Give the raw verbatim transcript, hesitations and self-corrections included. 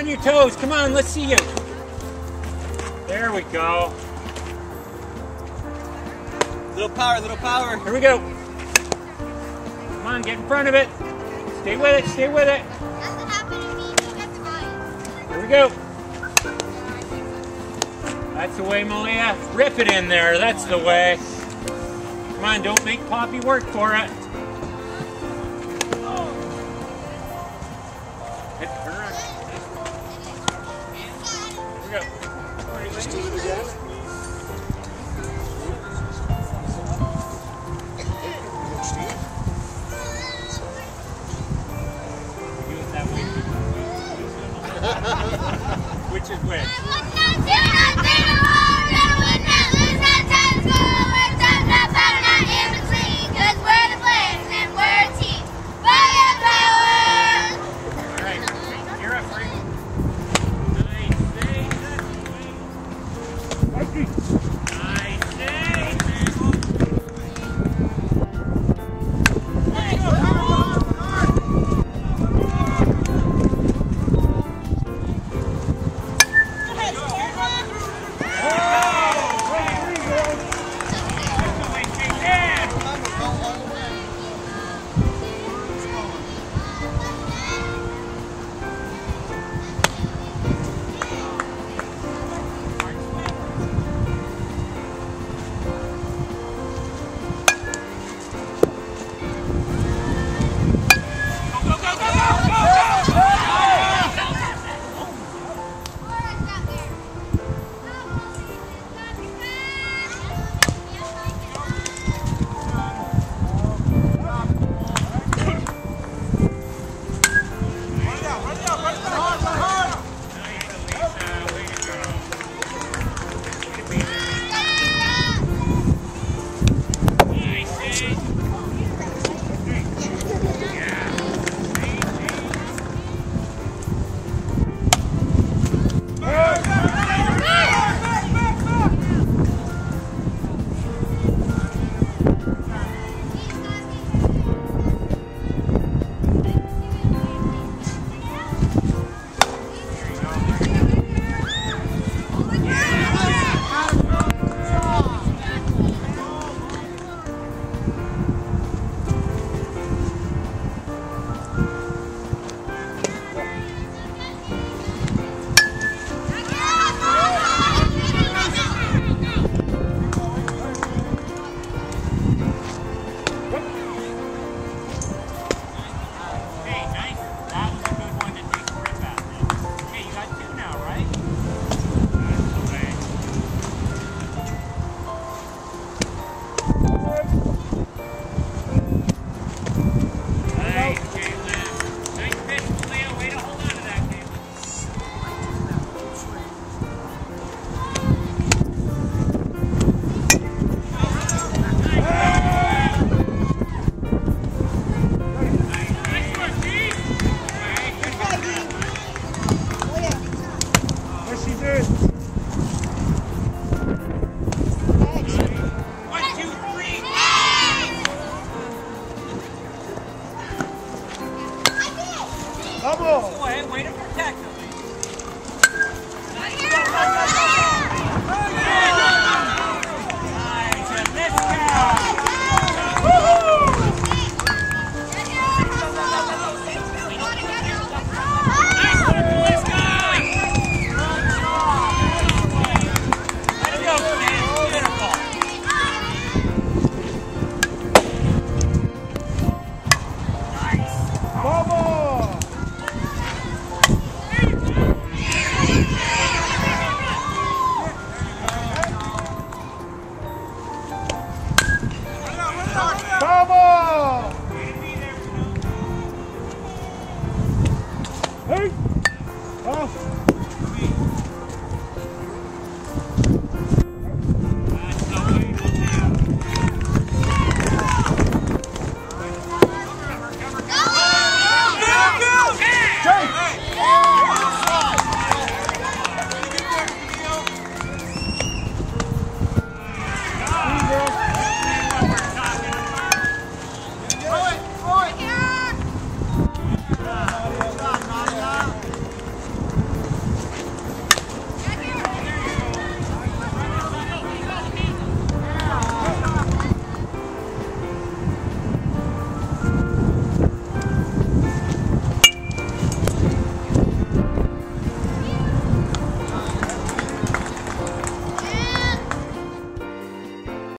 on your toes. Come on, let's see you. There we go. Little power, little power. Here we go. Come on, get in front of it. Stay with it, stay with it. That's what happened to me. You got the volume. Here we go. That's the way, Malia. Rip it in there. That's the way. Come on, don't make Poppy work for it. Hit her. Here we go. Just do it again. Which is which? Nice.